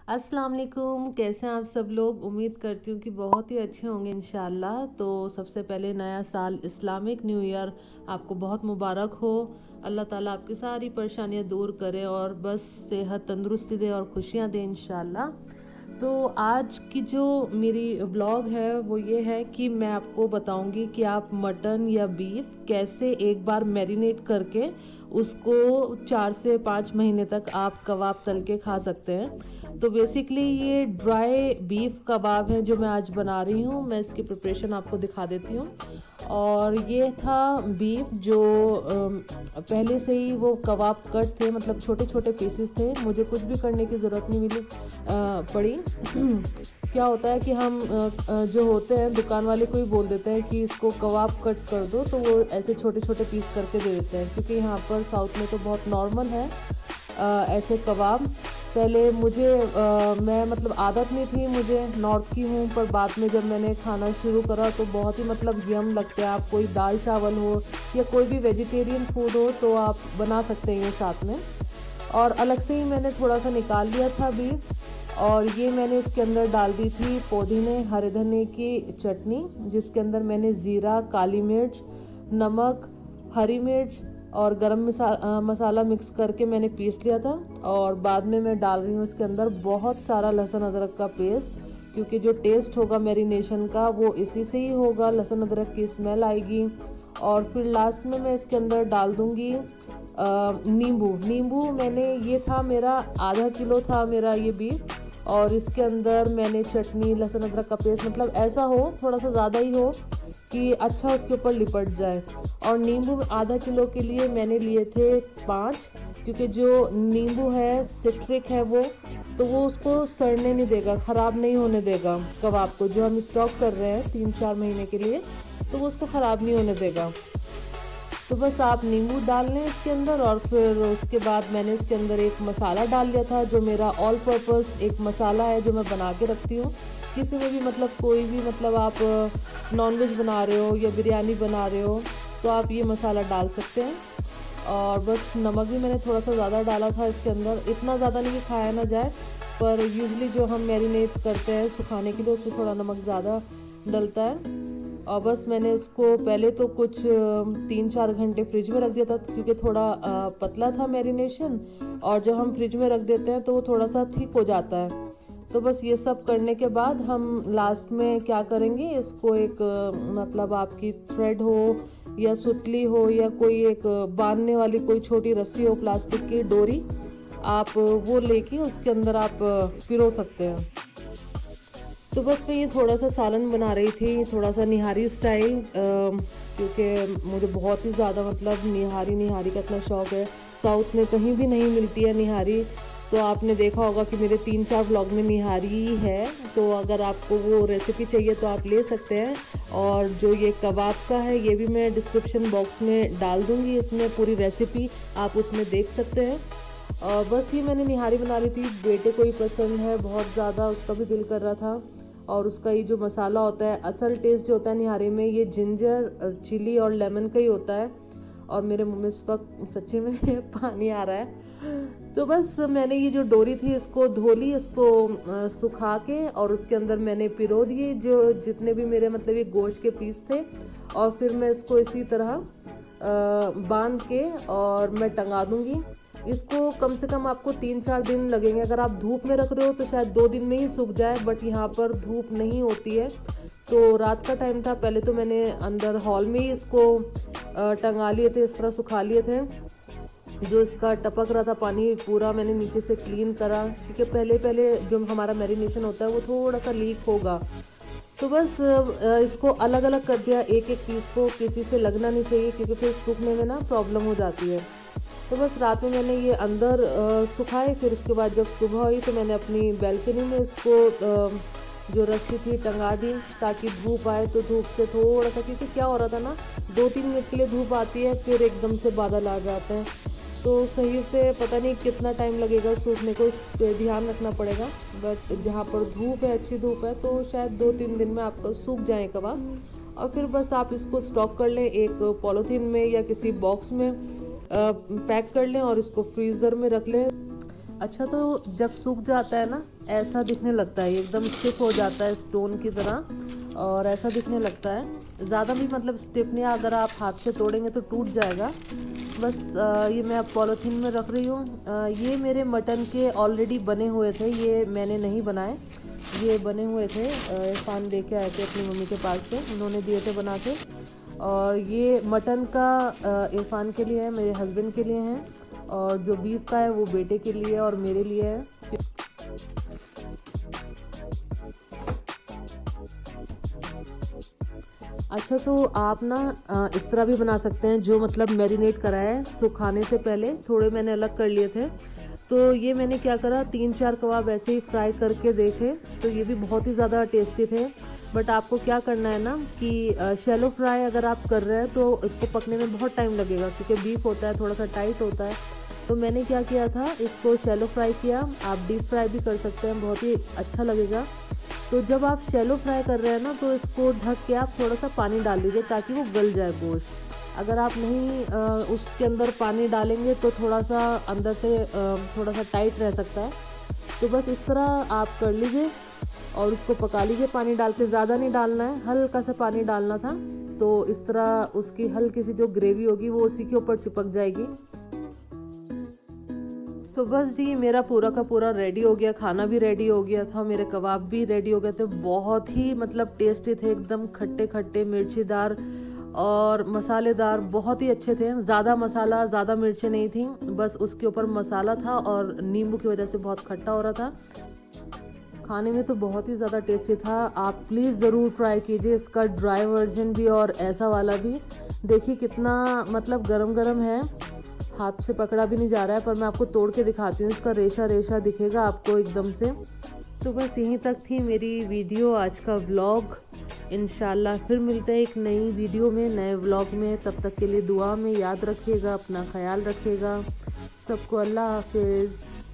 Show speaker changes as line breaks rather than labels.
अस्सलाम वालेकुम, कैसे हैं आप सब लोग। उम्मीद करती हूँ कि बहुत ही अच्छे होंगे इंशाल्लाह। तो सबसे पहले नया साल इस्लामिक न्यू ईयर आपको बहुत मुबारक हो। अल्लाह ताला आपकी सारी परेशानियाँ दूर करे और बस सेहत तंदुरुस्ती दे और खुशियाँ दे इंशाल्लाह। तो आज की जो मेरी ब्लॉग है वो ये है कि मैं आपको बताऊंगी कि आप मटन या बीफ कैसे एक बार मैरिनेट करके उसको 4 से 5 महीने तक आप कबाब तल के खा सकते हैं। तो बेसिकली ये ड्राई बीफ कबाब है जो मैं आज बना रही हूँ। मैं इसकी प्रिपरेशन आपको दिखा देती हूँ। और ये था बीफ जो पहले से ही वो कबाब कट थे, मतलब छोटे छोटे पीसेस थे। मुझे कुछ भी करने की ज़रूरत नहीं पड़ी। क्या होता है कि हम जो होते हैं दुकान वाले को ही बोल देते हैं कि इसको कबाब कट कर दो, तो वो ऐसे छोटे छोटे पीस करके दे देते हैं। क्योंकि यहाँ पर साउथ में तो बहुत नॉर्मल है ऐसे कबाब। पहले मैं मतलब आदत नहीं थी, मुझे नॉर्थ की हूँ, पर बाद में जब मैंने खाना शुरू करा तो बहुत ही मतलब यम लगता है। आप कोई दाल चावल हो या कोई भी वेजिटेरियन फूड हो तो आप बना सकते हैं ये साथ में। और अलग से ही मैंने थोड़ा सा निकाल लिया था बीफ। और ये मैंने इसके अंदर डाल दी थी पुदीने हरे धनिए की चटनी, जिसके अंदर मैंने ज़ीरा, काली मिर्च, नमक, हरी मिर्च और गरम मसाला मिक्स करके मैंने पीस लिया था। और बाद में मैं डाल रही हूँ इसके अंदर बहुत सारा लहसुन अदरक का पेस्ट, क्योंकि जो टेस्ट होगा मैरिनेशन का वो इसी से ही होगा, लहसुन अदरक की स्मेल आएगी। और फिर लास्ट में मैं इसके अंदर डाल दूँगी नींबू। मैंने ये था मेरा आधा किलो था मेरा ये बीफ। और इसके अंदर मैंने चटनी, लहसुन अदरक का पेस्ट, मतलब ऐसा हो थोड़ा सा ज़्यादा ही हो कि अच्छा उसके ऊपर लिपट जाए। और नींबू आधा किलो के लिए मैंने लिए थे 5, क्योंकि जो नींबू है सिट्रिक है वो, तो वो उसको सड़ने नहीं देगा, ख़राब नहीं होने देगा कबाब को। जो हम स्टॉक कर रहे हैं 3-4 महीने के लिए, तो वो उसको ख़राब नहीं होने देगा। तो बस आप नींबू डाल लें इसके अंदर। और फिर उसके बाद मैंने इसके अंदर एक मसाला डाल लिया था जो मेरा ऑल पर्पस एक मसाला है जो मैं बना के रखती हूँ। किसी में भी मतलब कोई भी मतलब आप नॉनवेज बना रहे हो या बिरयानी बना रहे हो तो आप ये मसाला डाल सकते हैं। और बस नमक भी मैंने थोड़ा सा ज़्यादा डाला था इसके अंदर, इतना ज़्यादा नहीं कि खाया ना जाए, पर यूजली जो हम मैरिनेट करते हैं सुखाने के लिए उसमें थोड़ा नमक ज़्यादा डलता है। और बस मैंने उसको पहले तो कुछ 3-4 घंटे फ्रिज में रख दिया था, क्योंकि थोड़ा पतला था मैरिनेशन। और जब हम फ्रिज में रख देते हैं तो वो थोड़ा सा थिक हो जाता है। तो बस ये सब करने के बाद हम लास्ट में क्या करेंगे, इसको एक मतलब आपकी थ्रेड हो या सुतली हो या कोई एक बांधने वाली कोई छोटी रस्सी हो, प्लास्टिक की डोरी, आप वो लेके उसके अंदर आप पिरो सकते हैं। तो बस मैं ये थोड़ा सा सालन बना रही थी, थोड़ा सा निहारी स्टाइल, क्योंकि मुझे बहुत ही ज़्यादा मतलब निहारी का इतना शौक़ है। साउथ में कहीं भी नहीं मिलती है निहारी। तो आपने देखा होगा कि मेरे 3-4 व्लॉग में निहारी ही है। तो अगर आपको वो रेसिपी चाहिए तो आप ले सकते हैं। और जो ये कबाब का है ये भी मैं डिस्क्रिप्शन बॉक्स में डाल दूँगी, इसमें पूरी रेसिपी आप उसमें देख सकते हैं। बस ये मैंने निहारी बना ली थी, बेटे को ही पसंद है बहुत ज़्यादा, उसका भी दिल कर रहा था। और उसका ये जो मसाला होता है, असल टेस्ट जो होता है निहारी में ये जिंजर, चिली और लेमन का ही होता है। और मेरे मुंह में इस वक्त सच्ची में पानी आ रहा है। तो बस मैंने ये जो डोरी थी इसको धो ली, इसको सुखा के और उसके अंदर मैंने पिरो दिए जो जितने भी मेरे मतलब ये गोश्त के पीस थे। और फिर मैं इसको इसी तरह बांध के और मैं टंगा दूंगी। इसको कम से कम आपको 3-4 दिन लगेंगे। अगर आप धूप में रख रहे हो तो शायद 2 दिन में ही सूख जाए, बट यहाँ पर धूप नहीं होती है। तो रात का टाइम था, पहले तो मैंने अंदर हॉल में ही इसको टंगा लिए थे, इस तरह सुखा लिए थे। जो इसका टपक रहा था पानी पूरा मैंने नीचे से क्लीन करा, क्योंकि पहले जो हमारा मैरिनेशन होता है वो थोड़ा सा लीक होगा। तो बस इसको अलग अलग कर दिया, एक एक पीस को, किसी से लगना नहीं चाहिए क्योंकि फिर सूखने में ना प्रॉब्लम हो जाती है। तो बस रात में मैंने ये अंदर सुखाए। फिर उसके बाद जब सुबह हुई तो मैंने अपनी बैल्कनी में इसको जो रस्सी थी टंगा दी, ताकि धूप आए तो धूप से थोड़ा सा, क्योंकि क्या हो रहा था ना 2-3 मिनट के लिए धूप आती है फिर एकदम से बादल आ जाते हैं, तो सही से पता नहीं कितना टाइम लगेगा सूखने को, इस पर ध्यान रखना पड़ेगा। बट जहाँ पर धूप है, अच्छी धूप है, तो शायद 2-3 दिन में आपका सूख जाए कबाब। और फिर बस आप इसको स्टॉक कर लें एक पॉलीथीन में या किसी बॉक्स में पैक कर लें और इसको फ्रीज़र में रख लें। अच्छा, तो जब सूख जाता है ना, ऐसा दिखने लगता है, एकदम स्टिफ हो जाता है स्टोन की तरह, और ऐसा दिखने लगता है। ज़्यादा भी मतलब स्टिफ नहीं, अगर आप हाथ से तोड़ेंगे तो टूट जाएगा। बस ये मैं अब पॉलीथीन में रख रही हूँ। ये मेरे मटन के ऑलरेडी बने हुए थे, ये मैंने नहीं बनाए, ये बने हुए थे। इरफान लेके आए थे अपनी मम्मी के पास से, उन्होंने दिए थे बना के। और ये मटन का इरफान के लिए है, मेरे हस्बैंड के लिए हैं, और जो बीफ का है वो बेटे के लिए और मेरे लिए है। अच्छा, तो आप ना इस तरह भी बना सकते हैं, जो मतलब मैरिनेट करा है सुखाने से पहले थोड़े मैंने अलग कर लिए थे। तो ये मैंने क्या करा, 3-4 कबाब ऐसे ही फ्राई करके देखे, तो ये भी बहुत ही ज़्यादा टेस्टी थे। बट आपको क्या करना है ना कि शैलो फ्राई अगर आप कर रहे हैं तो इसको पकने में बहुत टाइम लगेगा, क्योंकि बीफ होता है थोड़ा सा टाइट होता है। तो मैंने क्या किया था, इसको शैलो फ्राई किया। आप डीप फ्राई भी कर सकते हैं, बहुत ही अच्छा लगेगा। तो जब आप शैलो फ्राई कर रहे हैं ना, तो इसको ढक के आप थोड़ा सा पानी डाल दीजिए ताकि वो गल जाए गोश्त। अगर आप नहीं उसके अंदर पानी डालेंगे तो थोड़ा सा अंदर से थोड़ा सा टाइट रह सकता है। तो बस इस तरह आप कर लीजिए और उसको पका लीजिए। पानी डाल के ज़्यादा नहीं डालना है, हल्का सा पानी डालना था। तो इस तरह उसकी हल्की सी जो ग्रेवी होगी वो उसी के ऊपर चिपक जाएगी। तो बस जी, मेरा पूरा का पूरा रेडी हो गया, खाना भी रेडी हो गया था, मेरे कबाब भी रेडी हो गए थे। बहुत ही मतलब टेस्टी थे, एकदम खट्टे खट्टे मिर्चीदार और मसालेदार, बहुत ही अच्छे थे। ज़्यादा मसाला ज़्यादा मिर्चें नहीं थी, बस उसके ऊपर मसाला था और नींबू की वजह से बहुत खट्टा हो रहा था। खाने में तो बहुत ही ज़्यादा टेस्टी था। आप प्लीज़ ज़रूर ट्राई कीजिए इसका ड्राई वर्जन भी और ऐसा वाला भी। देखिए कितना मतलब गरम गरम है, हाथ से पकड़ा भी नहीं जा रहा है। पर मैं आपको तोड़ के दिखाती हूँ, इसका रेशा रेशा दिखेगा आपको एकदम से। तो बस यहीं तक थी मेरी वीडियो, आज का व्लॉग। इंशाल्लाह फिर मिलते हैं एक नई वीडियो में, नए व्लॉग में। तब तक के लिए दुआ में याद रखिएगा, अपना ख्याल रखिएगा। सबको अल्लाह हाफिज़।